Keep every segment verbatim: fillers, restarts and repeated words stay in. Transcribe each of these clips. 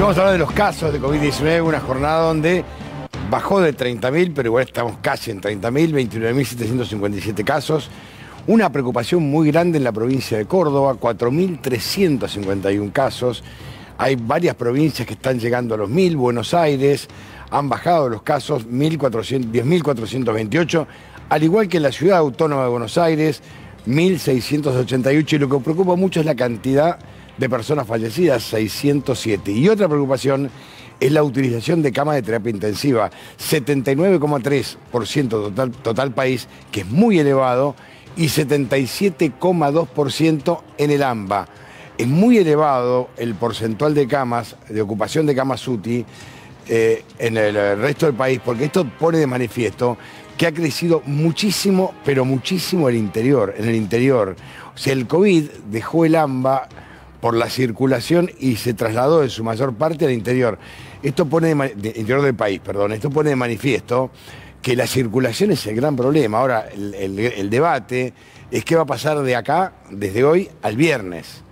vamos a hablar de los casos de COVID diecinueve, una jornada donde bajó de treinta mil, pero igual estamos casi en treinta mil, veintinueve mil setecientos cincuenta y siete casos. Una preocupación muy grande en la provincia de Córdoba, cuatro mil trescientos cincuenta y uno casos. Hay varias provincias que están llegando a los mil, Buenos Aires, han bajado los casos, diez mil cuatrocientos veintiocho, al igual que en la ciudad autónoma de Buenos Aires, mil seiscientos ochenta y ocho, y lo que preocupa mucho es la cantidad de personas fallecidas, seiscientos siete. Y otra preocupación es la utilización de camas de terapia intensiva, setenta y nueve coma tres por ciento total, total país, que es muy elevado, y setenta y siete coma dos por ciento en el AMBA. Es muy elevado el porcentual de camas, de ocupación de camas U T I eh, en el resto del país, porque esto pone de manifiesto que ha crecido muchísimo, pero muchísimo el interior, en el interior. O sea, el COVID dejó el AMBA por la circulación y se trasladó en su mayor parte al interior. Esto pone de, de, interior del país, perdón. Esto pone de manifiesto que la circulación es el gran problema. Ahora, el, el, el debate es qué va a pasar de acá, desde hoy, al viernes.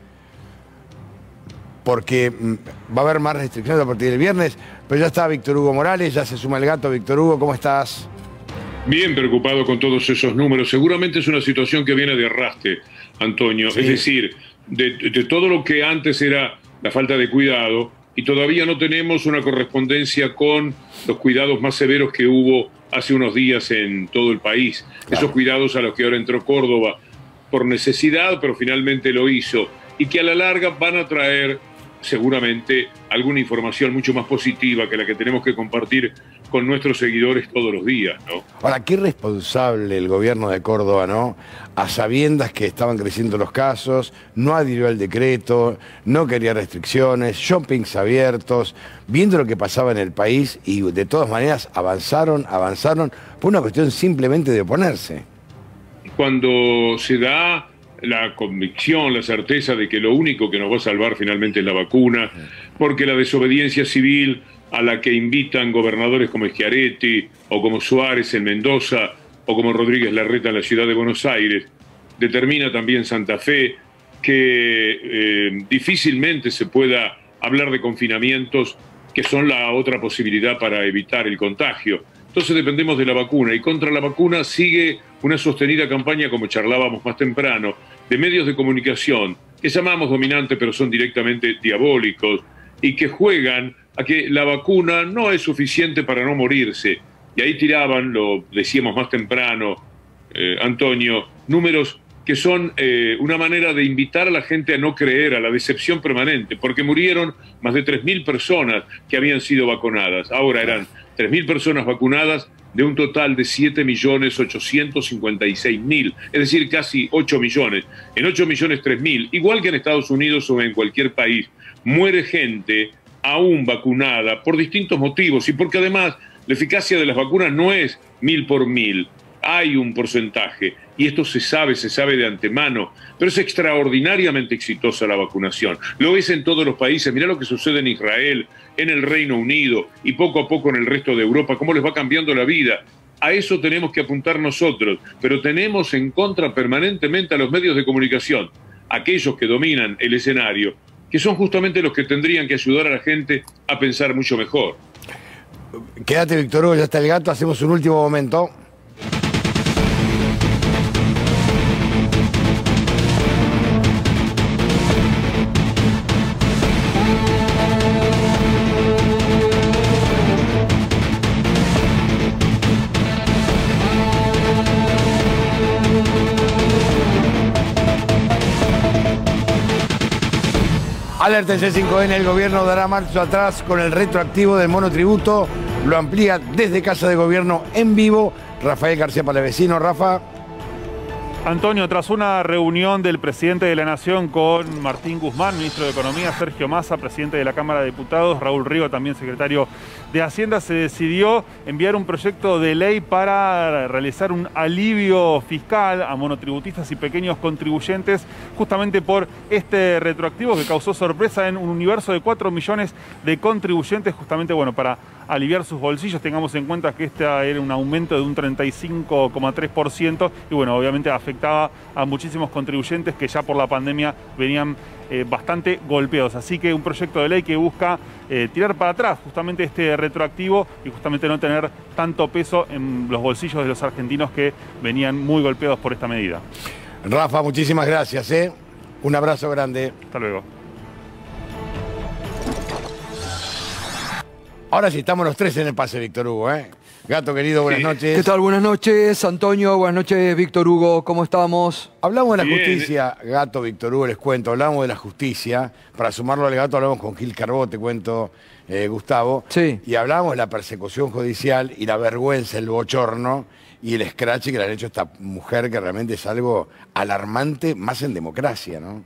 Porque va a haber más restricciones a partir del viernes, pero ya está Víctor Hugo Morales, ya se suma el gato. Víctor Hugo, ¿cómo estás? Bien preocupado con todos esos números. Seguramente es una situación que viene de arrastre, Antonio. Sí. Es decir, de, de todo lo que antes era la falta de cuidado, y todavía no tenemos una correspondencia con los cuidados más severos que hubo hace unos días en todo el país. Claro. Esos cuidados a los que ahora entró Córdoba por necesidad, pero finalmente lo hizo, y que a la larga van a traer seguramente alguna información mucho más positiva que la que tenemos que compartir con nuestros seguidores todos los días, ¿no? Ahora, qué responsable el gobierno de Córdoba, ¿no? A sabiendas que estaban creciendo los casos, no adhirió al decreto, no quería restricciones, shoppings abiertos, viendo lo que pasaba en el país, y de todas maneras avanzaron, avanzaron, por una cuestión simplemente de oponerse. Cuando se da la convicción, la certeza de que lo único que nos va a salvar finalmente es la vacuna, porque la desobediencia civil a la que invitan gobernadores como Schiaretti o como Suárez en Mendoza o como Rodríguez Larreta en la ciudad de Buenos Aires, determina también Santa Fe que eh, difícilmente se pueda hablar de confinamientos que son la otra posibilidad para evitar el contagio. Entonces dependemos de la vacuna, y contra la vacuna sigue una sostenida campaña, como charlábamos más temprano, de medios de comunicación que llamamos dominantes, pero son directamente diabólicos, y que juegan a que la vacuna no es suficiente para no morirse. Y ahí tiraban, lo decíamos más temprano, eh, Antonio, números que son eh, una manera de invitar a la gente a no creer, a la decepción permanente, porque murieron más de tres mil personas que habían sido vacunadas. Ahora eran tres mil personas vacunadas de un total de siete millones ochocientos cincuenta y seis mil, es decir, casi ocho millones. En ocho millones tres mil, igual que en Estados Unidos o en cualquier país, muere gente aún vacunada por distintos motivos, y porque además la eficacia de las vacunas no es mil por mil. Hay un porcentaje, y esto se sabe, se sabe de antemano, pero es extraordinariamente exitosa la vacunación. Lo es en todos los países. Mirá lo que sucede en Israel, en el Reino Unido y poco a poco en el resto de Europa, cómo les va cambiando la vida. A eso tenemos que apuntar nosotros, pero tenemos en contra permanentemente a los medios de comunicación, aquellos que dominan el escenario, que son justamente los que tendrían que ayudar a la gente a pensar mucho mejor. Quédate, Víctor Hugo, ya está el gato, hacemos un último momento. Alerta en C cinco N, el gobierno dará marcha atrás con el retroactivo del monotributo. Lo amplía desde Casa de Gobierno en vivo Rafael García Palavecino. Rafa. Antonio, tras una reunión del presidente de la Nación con Martín Guzmán, ministro de Economía, Sergio Massa, presidente de la Cámara de Diputados, Raúl Rigo, también secretario de Hacienda, se decidió enviar un proyecto de ley para realizar un alivio fiscal a monotributistas y pequeños contribuyentes, justamente por este retroactivo que causó sorpresa en un universo de cuatro millones de contribuyentes, justamente, bueno, para aliviar sus bolsillos. Tengamos en cuenta que este era un aumento de un treinta y cinco coma tres por ciento y, bueno, obviamente afecta afectaba a muchísimos contribuyentes que ya por la pandemia venían eh, bastante golpeados. Así que un proyecto de ley que busca eh, tirar para atrás justamente este retroactivo y justamente no tener tanto peso en los bolsillos de los argentinos que venían muy golpeados por esta medida. Rafa, muchísimas gracias, ¿eh? Un abrazo grande. Hasta luego. Ahora sí, estamos los tres en el pase, Víctor Hugo, ¿eh? Gato querido, buenas noches. ¿Qué tal? Buenas noches, Antonio. Buenas noches, Víctor Hugo. ¿Cómo estamos? Hablamos de la Bien. justicia, Gato, Víctor Hugo, les cuento. Hablamos de la justicia. Para sumarlo al Gato hablamos con Gil Carbó, te cuento, eh, Gustavo. Sí. Y hablamos de la persecución judicial y la vergüenza, el bochorno y el escrache que le han hecho a esta mujer, que realmente es algo alarmante, más en democracia, ¿no?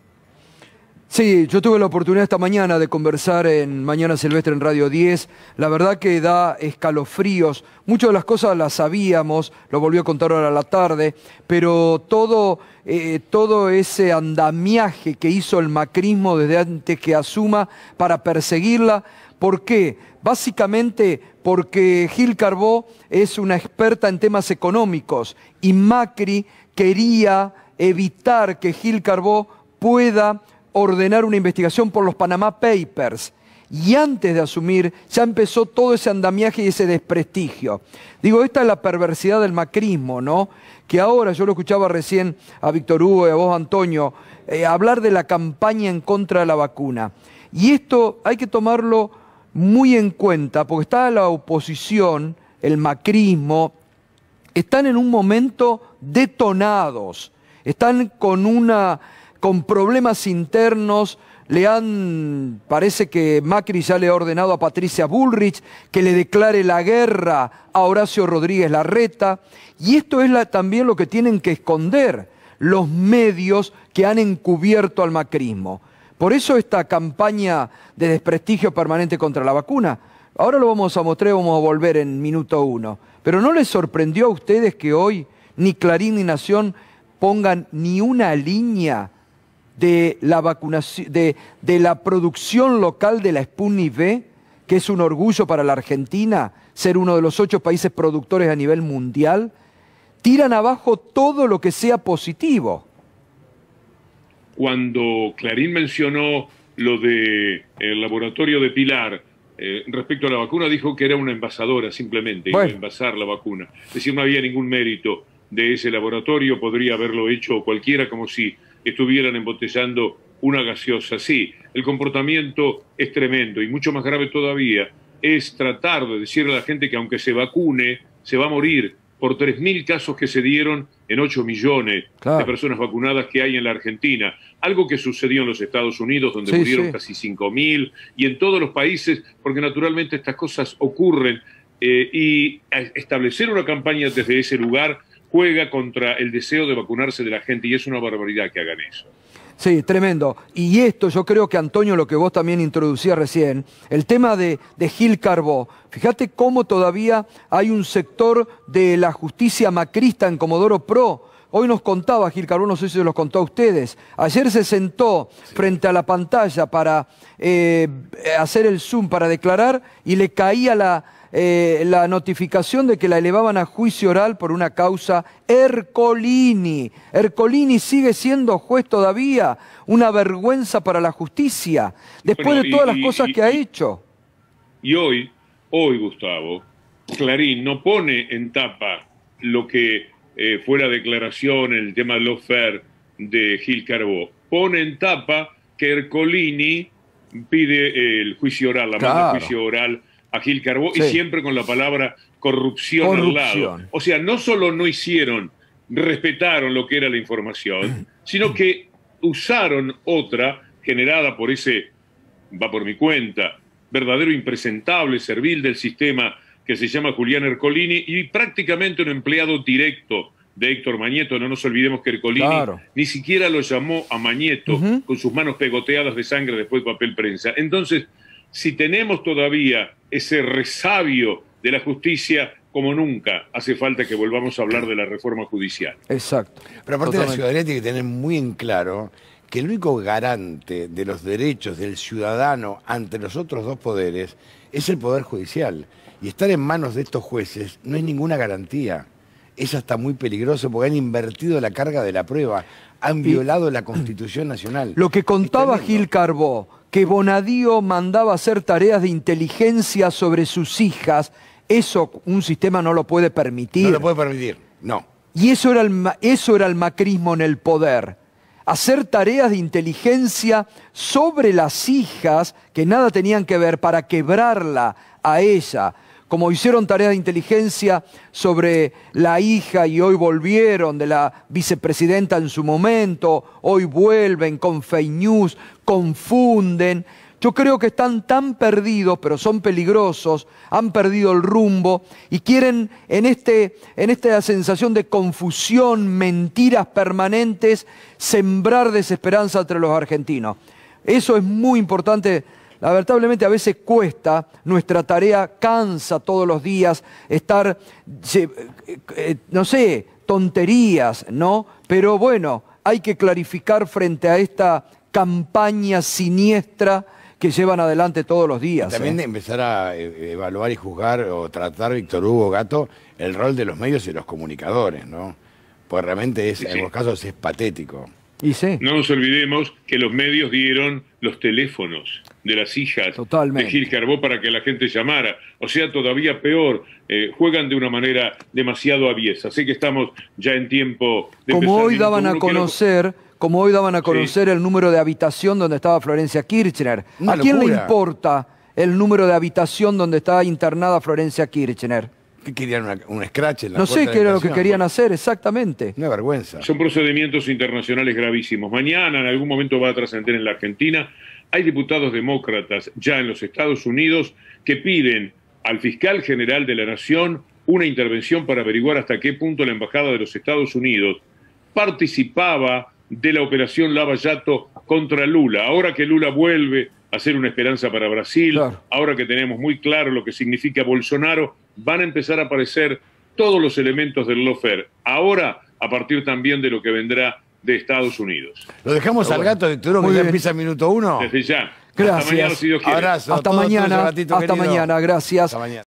Sí, yo tuve la oportunidad esta mañana de conversar en Mañana Silvestre en Radio diez. La verdad que da escalofríos. Muchas de las cosas las sabíamos, lo volvió a contar ahora a la tarde, pero todo, eh, todo ese andamiaje que hizo el macrismo desde antes que asuma para perseguirla, ¿por qué? Básicamente porque Gil Carbó es una experta en temas económicos y Macri quería evitar que Gil Carbó pueda ordenar una investigación por los Panama Papers. Y antes de asumir ya empezó todo ese andamiaje y ese desprestigio. Digo, esta es la perversidad del macrismo, ¿no? Que ahora, yo lo escuchaba recién a Víctor Hugo y a vos, Antonio, eh, hablar de la campaña en contra de la vacuna. Y esto hay que tomarlo muy en cuenta, porque está la oposición, el macrismo, están en un momento detonados, están con una... con problemas internos, le han, parece que Macri ya le ha ordenado a Patricia Bullrich que le declare la guerra a Horacio Rodríguez Larreta, y esto es la, también lo que tienen que esconder los medios que han encubierto al macrismo. Por eso esta campaña de desprestigio permanente contra la vacuna. Ahora lo vamos a mostrar y vamos a volver en minuto uno. Pero ¿no les sorprendió a ustedes que hoy ni Clarín ni Nación pongan ni una línea de la vacunación, de, de la producción local de la Sputnik V, que es un orgullo para la Argentina, ser uno de los ocho países productores a nivel mundial? Tiran abajo todo lo que sea positivo. Cuando Clarín mencionó lo del laboratorio de Pilar eh, respecto a la vacuna, dijo que era una envasadora simplemente, bueno. iba a envasar la vacuna. Es decir, no había ningún mérito de ese laboratorio, podría haberlo hecho cualquiera, como si estuvieran embotellando una gaseosa. Sí, el comportamiento es tremendo y mucho más grave todavía es tratar de decirle a la gente que aunque se vacune, se va a morir por tres mil casos que se dieron en ocho millones claro. de personas vacunadas que hay en la Argentina. Algo que sucedió en los Estados Unidos, donde sí, murieron sí. casi cinco mil, y en todos los países, porque naturalmente estas cosas ocurren, eh, y establecer una campaña desde ese lugar juega contra el deseo de vacunarse de la gente, y es una barbaridad que hagan eso. Sí, tremendo. Y esto, yo creo que, Antonio, lo que vos también introducías recién, el tema de, de Gil Carbó. Fíjate cómo todavía hay un sector de la justicia macrista en Comodoro Pro. Hoy nos contaba Gil Carbó, no sé si se los contó a ustedes, ayer se sentó sí. frente a la pantalla para eh, hacer el Zoom, para declarar, y le caía la... Eh, la notificación de que la elevaban a juicio oral por una causa Ercolini. Ercolini sigue siendo juez todavía, una vergüenza para la justicia, después bueno, de todas y, las cosas y, que ha hecho. Y hoy, hoy, Gustavo, Clarín no pone en tapa lo que eh, fue la declaración en el tema de lawfare de Gil Carbó. Pone en tapa que Ercolini pide el juicio oral, la claro. manda juicio oral a Gil Carbó, sí. y siempre con la palabra corrupción, corrupción al lado. O sea, no solo no hicieron, respetaron lo que era la información, sino que usaron otra generada por ese, va por mi cuenta, verdadero impresentable servil del sistema que se llama Julián Ercolini, y prácticamente un empleado directo de Héctor Mañeto. No nos olvidemos que Ercolini claro. ni siquiera lo llamó a Mañeto uh-huh. con sus manos pegoteadas de sangre después de papel prensa. Entonces, si tenemos todavía ese resabio de la justicia, como nunca, hace falta que volvamos a hablar de la reforma judicial. Exacto. Pero aparte Totalmente. La ciudadanía tiene que tener muy en claro que el único garante de los derechos del ciudadano ante los otros dos poderes es el Poder Judicial. Y estar en manos de estos jueces no es ninguna garantía. es hasta muy peligroso porque han invertido la carga de la prueba, han violado la Constitución Nacional. Lo que contaba Gil Carbó, que Bonadío mandaba hacer tareas de inteligencia sobre sus hijas, eso un sistema no lo puede permitir. No lo puede permitir, no. Y eso era el, eso era el macrismo en el poder. Hacer tareas de inteligencia sobre las hijas que nada tenían que ver para quebrarla a ella. Como hicieron tareas de inteligencia sobre la hija y hoy volvieron de la vicepresidenta en su momento, hoy vuelven con fake news, confunden. Yo creo que están tan perdidos, pero son peligrosos, han perdido el rumbo y quieren en, este, en esta sensación de confusión, mentiras permanentes, sembrar desesperanza entre los argentinos. Eso es muy importante. Lamentablemente a veces cuesta, nuestra tarea cansa todos los días, estar, no sé, tonterías, ¿no? Pero bueno, hay que clarificar frente a esta campaña siniestra que llevan adelante todos los días. También ¿eh? de empezar a evaluar y juzgar o tratar, Víctor Hugo Gato, el rol de los medios y los comunicadores, ¿no? Pues realmente es, sí, en algunos casos es patético. Y sí. No nos olvidemos que los medios dieron los teléfonos de las hijas Totalmente. de Gil Carbó para que la gente llamara. O sea, todavía peor, eh, juegan de una manera demasiado aviesa. Sé que estamos ya en tiempo de Como empezar hoy daban a conocer... Lo... Como hoy daban a conocer sí. el número de habitación donde estaba Florencia Kirchner. Una ¿A quién locura. le importa el número de habitación donde está internada Florencia Kirchner? ¿Qué querían? Una, un scratch en la No sé qué era lo que querían hacer exactamente. Una vergüenza. Son procedimientos internacionales gravísimos. Mañana, en algún momento, va a trascender en la Argentina. Hay diputados demócratas ya en los Estados Unidos que piden al fiscal general de la Nación una intervención para averiguar hasta qué punto la Embajada de los Estados Unidos participaba de la operación Lava Jato contra Lula. Ahora que Lula vuelve a ser una esperanza para Brasil, claro. ahora que tenemos muy claro lo que significa Bolsonaro, van a empezar a aparecer todos los elementos del lawfare. Ahora, a partir también de lo que vendrá de Estados Unidos. Lo dejamos Pero al bueno. gato de Turón, que ya empieza el minuto uno. Desde ya. Gracias. Hasta mañana, si Dios quiere. Abrazo. Hasta todo, mañana. todo gatito hasta querido. mañana. Gracias. Hasta mañana.